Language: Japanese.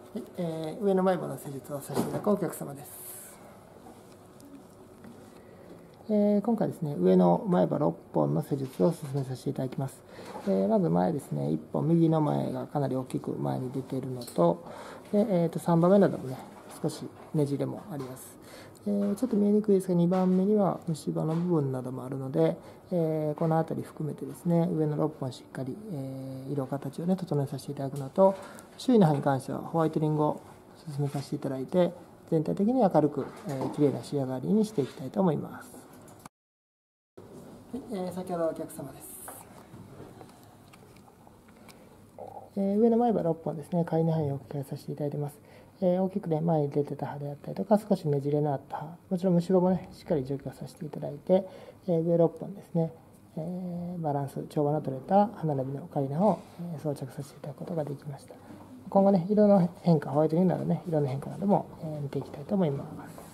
上の前歯の施術をさせていただくお客様です。今回ですね、上の前歯6本の施術を進めさせていただきます。まず前ですね、1本右の前がかなり大きく前に出ているのと、3番目などもね、少しねじれもあります。ちょっと見えにくいですが、2番目には虫歯の部分などもあるので、この辺り含めてですね、上の6本しっかり、色形をね、整えさせていただくのと、周囲の歯に関してはホワイトニングを進めさせていただいて、全体的に明るく、綺麗な仕上がりにしていきたいと思います。先ほどお客様です。上の前歯6本ですね、仮に範囲を置き換えさせていただいています。大きくね、前に出てた歯であったりとか、少しねじれのあった歯、もちろん虫歯もね、しっかり除去させていただいて、上6本ですね、バランス、調和の取れた歯並びの仮歯を装着させていただくことができました。今後ね、色の変化、ホワイトニングなどね、色の変化なども見ていきたいと思います。